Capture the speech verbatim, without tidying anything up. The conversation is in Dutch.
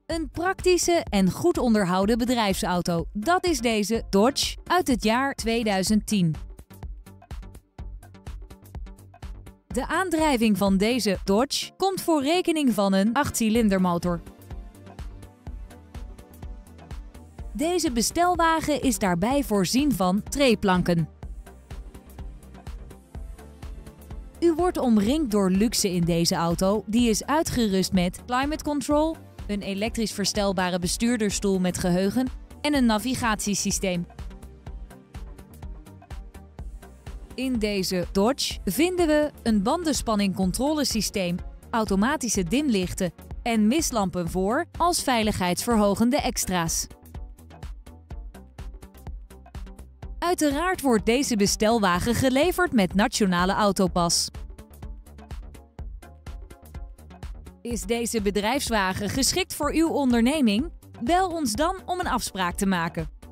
Een praktische en goed onderhouden bedrijfsauto. Dat is deze Dodge uit het jaar tweeduizend tien. De aandrijving van deze Dodge komt voor rekening van een achtcilindermotor. Deze bestelwagen is daarbij voorzien van treeplanken. U wordt omringd door luxe in deze auto, die is uitgerust met climate control, een elektrisch verstelbare bestuurdersstoel met geheugen en een navigatiesysteem. In deze Dodge vinden we een bandenspanningcontrolesysteem, automatische dimlichten en mistlampen voor als veiligheidsverhogende extra's. Uiteraard wordt deze bestelwagen geleverd met Nationale Autopas. Is deze bedrijfswagen geschikt voor uw onderneming? Bel ons dan om een afspraak te maken.